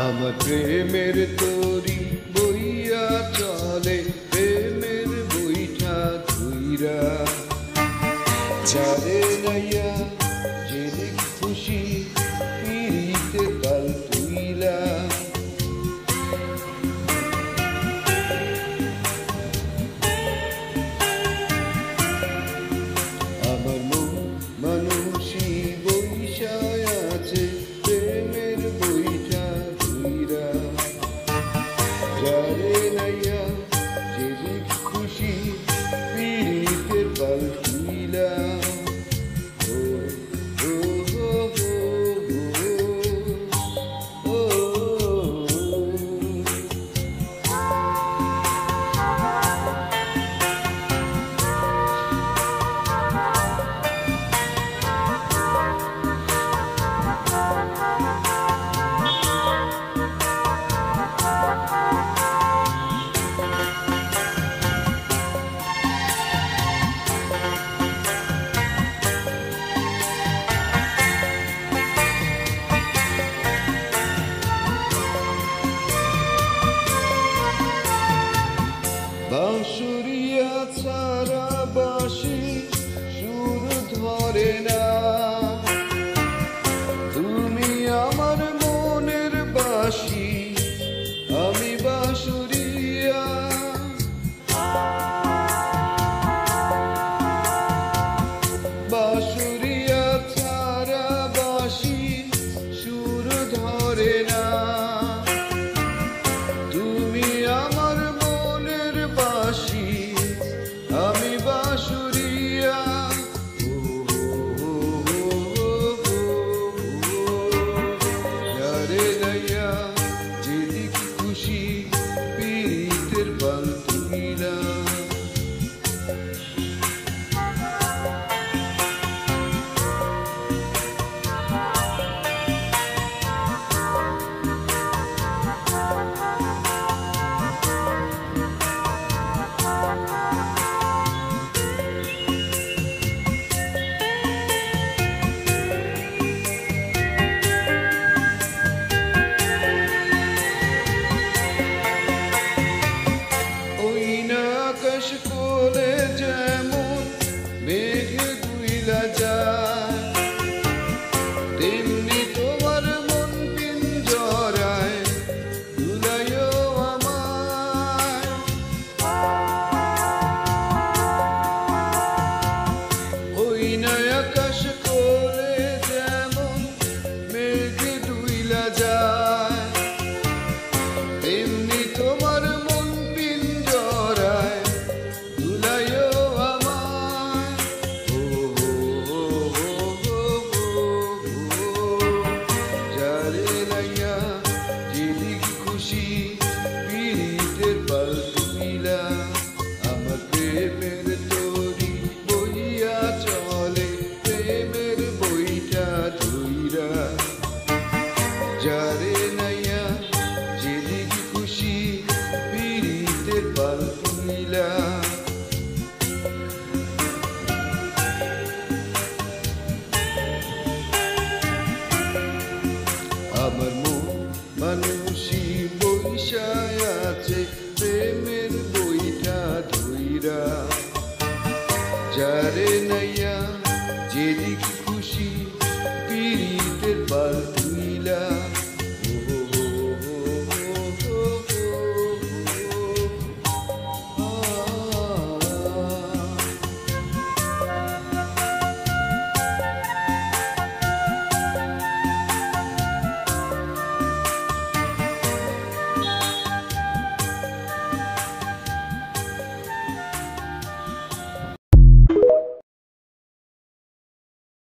আমার প্রেমের তরি বইয়া চলে প্রেমের বইটা ধুইরা চারে নাইয়া যেদিক খুশি পিড়িতে কাল তুইলা আমার মন মানুষই বইসায় আছে প্রেমের বইটা ধুইরা যারে নাইয়া যেদিক খুশি পিড়িতে কাল তুইলা বাঁশুরিয়া ছাড়া বাঁশি সুর ধরে না তুমি আমার মনের বাঁশি আমি বাঁশুরিয়া বাঁশুরিয়া ছাড়া বাঁশি সুর ধরে না তুমি আমার আমি বাঁশুরিয়া যারে নাইয়া যেদিক খুশি পিড়িতের পাল তুইলা আকাশ কোলে যেমন মেঘ দুইলা যায় তেমনি তোমার মন পিঞ্জরায় দুলাইও আমায় ওই না আকাশ কোলে যেমন মেঘ দুইলা যায় তেমনি তোমার মন পিঞ্জরায় আমার প্রেমের তরি বইয়া চলে প্রেমের বইটা ধুইরা যারে নাইয়া যেদিক খুশি পিড়িতের পাল তুইলা আমার মন মানুষই বইসায় আছে প্রেমের বইটা ধুইরা যারে নাইয়া যেদিক খুশি পিড়িতের পাল